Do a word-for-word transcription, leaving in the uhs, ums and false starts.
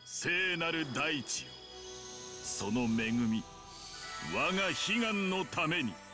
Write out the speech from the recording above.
聖なる大地よ、その恵み我が悲願のために。